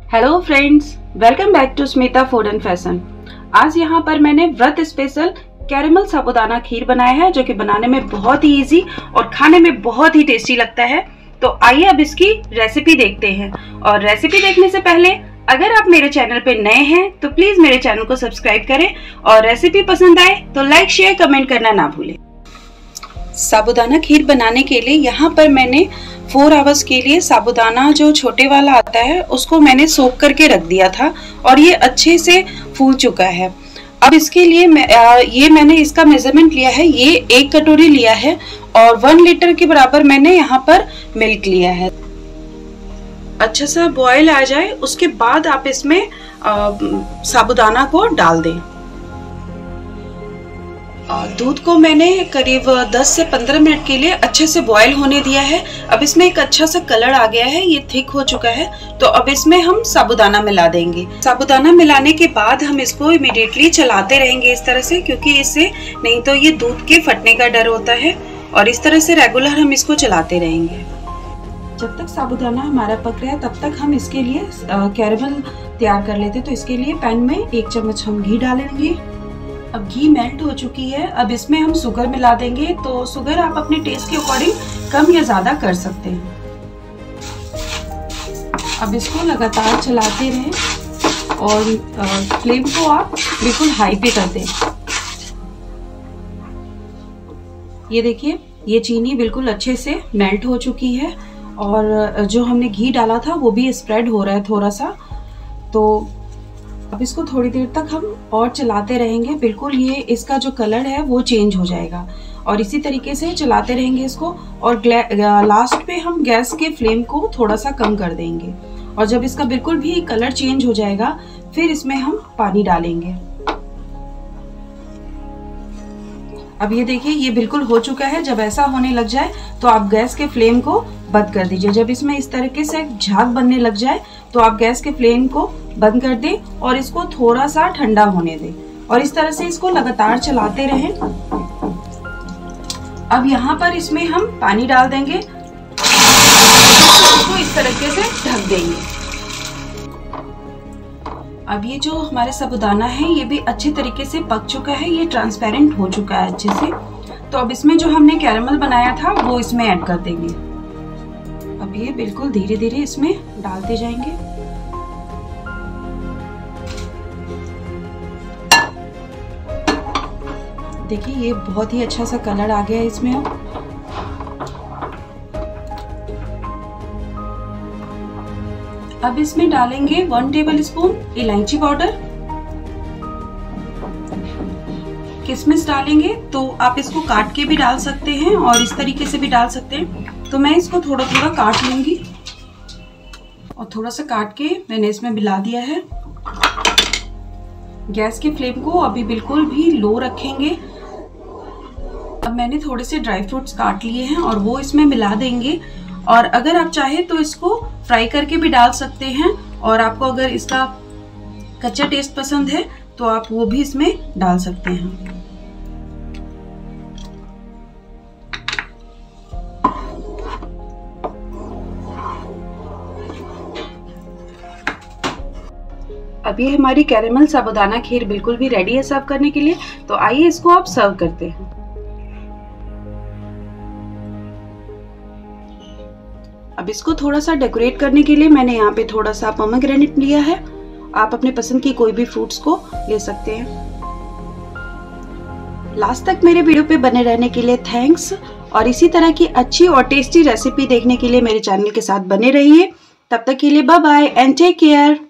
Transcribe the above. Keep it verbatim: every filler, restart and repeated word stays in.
Hello friends, welcome back to Smita food and fashion. आज यहाँ पर मैंने व्रत स्पेशल कैरेमल साबूदाना खीर बनाया है, जो कि बनाने में बहुत ही इजी और खाने में बहुत ही टेस्टी लगता है। तो आइए अब इसकी रेसिपी देखते हैं। और रेसिपी देखने से पहले अगर आप मेरे चैनल पे नए हैं तो प्लीज मेरे चैनल को सब्सक्राइब करें और रेसिपी पसंद आए तो लाइक शेयर कमेंट करना ना भूलें। साबूदाना खीर बनाने के लिए यहाँ पर मैंने फोर आवर्स के लिए साबूदाना जो छोटे वाला आता है उसको मैंने सोक करके रख दिया था और ये अच्छे से फूल चुका है। अब इसके लिए मैं ये मैंने इसका मेजरमेंट लिया है, ये एक कटोरी लिया है और वन लीटर के बराबर मैंने यहाँ पर मिल्क लिया है। अच्छा सा बॉयल आ जाए उसके बाद आप इसमें साबूदाना को डाल दें। दूध को मैंने करीब दस से पंद्रह मिनट के लिए अच्छे से बॉईल होने दिया है। अब इसमें एक अच्छा सा कलर आ गया है, ये थिक हो चुका है। तो अब इसमें हम साबूदाना मिला देंगे। साबूदाना मिलाने के बाद हम इसको इमीडिएटली चलाते रहेंगे इस तरह से, क्योंकि इससे नहीं तो ये दूध के फटने का डर होता है। और इस तरह से रेगुलर हम इसको चलाते रहेंगे। जब तक साबूदाना हमारा पक रहा है तब तक हम इसके लिए कैरेमल तैयार कर लेते। तो इसके लिए पैन में एक चम्मच हम घी डालेंगे। अब घी मेल्ट हो चुकी है, अब इसमें हम शुगर मिला देंगे। तो शुगर आप अपने टेस्ट के अकॉर्डिंग कम या ज्यादा कर सकते हैं। अब इसको लगातार चलाते रहें और फ्लेम को आप बिल्कुल हाई पे कर दें। ये देखिए, ये चीनी बिल्कुल अच्छे से मेल्ट हो चुकी है और जो हमने घी डाला था वो भी स्प्रेड हो रहा है थोड़ा सा। तो अब इसको थोड़ी देर तक हम और चलाते रहेंगे। बिल्कुल ये इसका जो कलर है वो चेंज हो जाएगा और इसी तरीके से चलाते रहेंगे इसको। और लास्ट पे हम गैस के फ्लेम को थोड़ा सा कम कर देंगे और जब इसका बिल्कुल भी कलर चेंज हो जाएगा फिर इसमें हम पानी डालेंगे। अब ये देखिए, ये बिल्कुल हो चुका है। जब ऐसा होने लग जाए तो आप गैस के फ्लेम को बंद कर दीजिए। जब इसमें इस तरीके से झाग बनने लग जाए तो आप गैस के फ्लेम को बंद कर दें और इसको थोड़ा सा ठंडा होने दें और इस तरह से इसको लगातार चलाते रहें। अब यहाँ पर इसमें हम पानी डाल देंगे, इसको इस तरीके से ढक देंगे। अब ये जो हमारे साबूदाना है ये भी अच्छे तरीके से पक चुका है, ये ट्रांसपेरेंट हो चुका है अच्छे से। तो अब इसमें जो हमने कैरेमल बनाया था वो इसमें ऐड कर देंगे। अब ये बिल्कुल धीरे धीरे इसमें डालते जाएंगे। देखिए, ये बहुत ही अच्छा सा कलर आ गया है इसमें। अब अब इसमें डालेंगे वन टेबल स्पून इलायची पाउडर, किशमिश डालेंगे। तो आप इसको काट के भी डाल सकते हैं और इस तरीके से भी डाल सकते हैं। तो मैं इसको थोड़ा थोड़ा काट लूंगी और थोड़ा सा काट के मैंने इसमें मिला दिया है। गैस के फ्लेम को अभी बिल्कुल भी लो रखेंगे। अब मैंने थोड़े से ड्राई फ्रूट्स काट लिए हैं और वो इसमें मिला देंगे। और अगर आप चाहे तो इसको फ्राई करके भी डाल सकते हैं और आपको अगर इसका कच्चा टेस्ट पसंद है तो आप वो भी इसमें डाल सकते हैं। अब ये हमारी कैरेमल साबूदाना खीर बिल्कुल भी रेडी है सर्व करने के लिए। तो आइए इसको आप सर्व करते हैं। अब इसको थोड़ा सा डेकोरेट करने के लिए मैंने यहाँ पे थोड़ा सा पोमेग्रेनेट लिया है। आप अपने पसंद की कोई भी फ्रूट्स को ले सकते हैं। लास्ट तक मेरे वीडियो पे बने रहने के लिए थैंक्स। और इसी तरह की अच्छी और टेस्टी रेसिपी देखने के लिए मेरे चैनल के साथ बने रहिए। तब तक के लिए bye bye and take care.